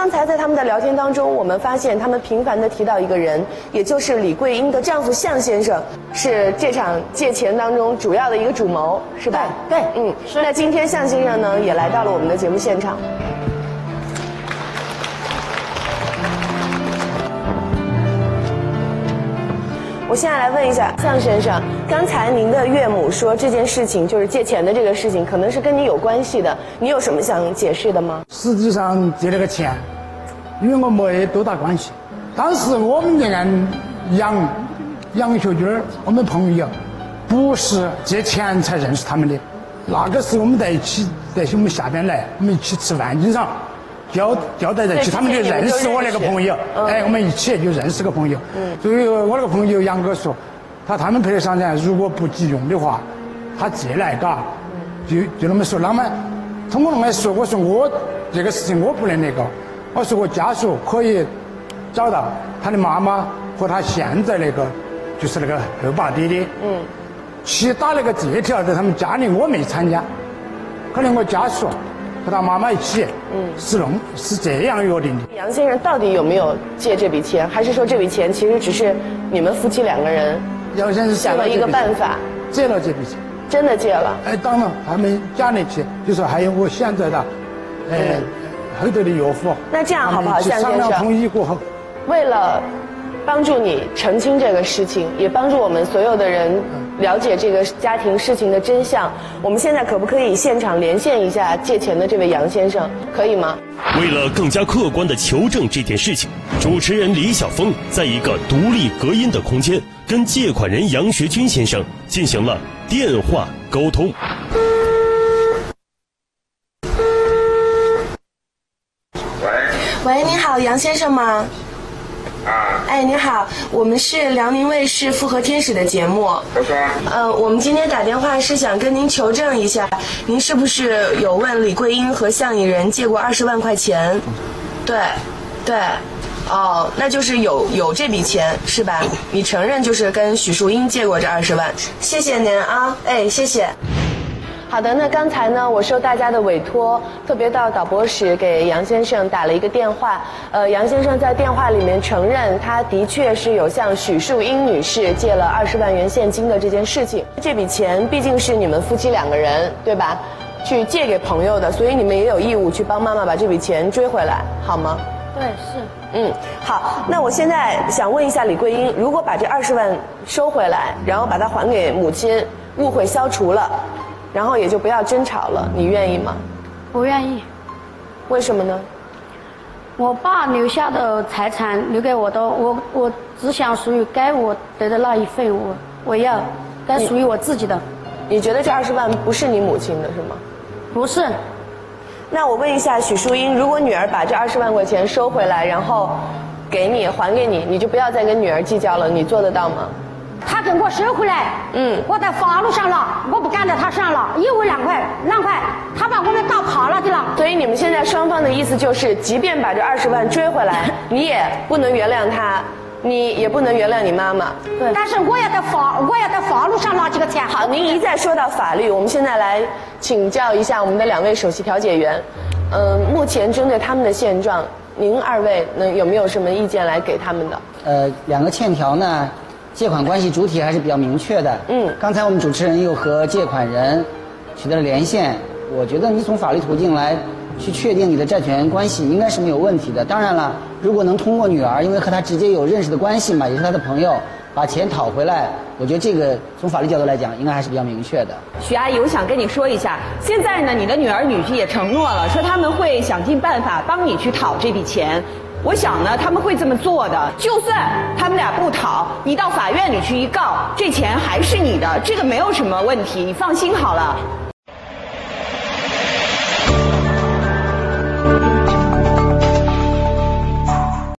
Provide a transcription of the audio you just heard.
刚才在他们的聊天当中，我们发现他们频繁地提到一个人，也就是李桂英的丈夫向先生，是这场借钱当中主要的一个主谋，是吧？ 对， 是。那今天向先生呢，也来到了我们的节目现场。我现在来问一下向先生，刚才您的岳母说这件事情就是借钱的这个事情，可能是跟你有关系的，你有什么想解释的吗？ 实际上借那个钱，因为我没多大关系。当时我们这个杨学军我们朋友不是借钱才认识他们的，那个时候我们在一起，在我们下边来，我们一起吃饭，经常交代在一起，他们就认识我那个朋友，我们一起就认识个朋友。所以我那个朋友杨哥说，他们赔偿呢，如果不急用的话，他借来嘎，就那么说。那么通过那么说，我说我这个事情我不能那个，我说我家属可以找到他的妈妈和他现在那个就是那个后爸爹爹，去打那个借条在他们家里，我没参加，可能我家属和他妈妈一起，是这样约定的。 杨先生到底有没有借这笔钱，还是说这笔钱其实只是你们夫妻两个人杨先生想了一个办法， 借了这笔钱？ 真的借了？ 当然，他们家里去，就说还有我现在的，后头的岳父。 那这样好不好，向先生？ 商量同意过后， 为了帮助你澄清这个事情，也帮助我们所有的人了解这个家庭事情的真相，我们现在可不可以现场连线一下借钱的这位杨先生，可以吗？ 为了更加客观地求证这件事情，主持人李晓峰在一个独立隔音的空间，跟借款人杨学军先生进行了电话沟通。 喂，你好，杨先生吗？你好，我们是辽宁卫视《复合天使》的节目。我们今天打电话是想跟您求证一下，您是不是有问李桂英和向以仁借过20万块钱？对，那就是有这笔钱是吧？你承认就是跟许淑英借过这20万？谢谢您啊，谢谢。好的，那刚才呢，我受大家的委托，特别到导播室给杨先生打了一个电话。杨先生在电话里面承认，他的确是有向许淑英女士借了20万元现金的这件事情。这笔钱毕竟是你们夫妻两个人，对吧？去借给朋友的，所以你们也有义务去帮妈妈把这笔钱追回来，好吗？ 对，是。 好，那我现在想问一下李桂英，如果把这20万收回来，然后把它还给母亲，误会消除了，然后也就不要争吵了，你愿意吗？ 不愿意。 为什么呢？ 我爸留下的财产留给我的，我只想属于该我得的那一份，我要该属于我自己的。 你觉得这20万不是你母亲的是吗？ 不是。 那我问一下许淑英，如果女儿把这20万块钱收回来，然后还给你，你就不要再跟女儿计较了，你做得到吗？ 他跟我收回来，我在法律上了，我不赶在他上了，一文两块，他把我们打趴了的了。 所以你们现在双方的意思就是，即便把这20万追回来，你也不能原谅他，你也不能原谅你妈妈。 对。但是我要在法律上拿这个钱。 好，您一再说到法律，我们现在来请教一下我们的2位首席调解员，目前针对他们的现状，您2位有没有什么意见来给他们的？ 两个欠条呢，借款关系主体还是比较明确的。刚才我们主持人又和借款人取得了连线，我觉得你从法律途径来去确定你的债权关系应该是没有问题的。当然了，如果能通过女儿，因为和他直接有认识的关系嘛，也是他的朋友，把钱讨回来，我觉得这个从法律角度来讲应该还是比较明确的。 许阿姨，我想跟你说一下，现在呢，你的女儿女婿也承诺了，说他们会想尽办法帮你去讨这笔钱。我想呢，他们会这么做的。就算他们俩不讨，你到法院里去一告，这钱还是你的，这个没有什么问题，你放心好了。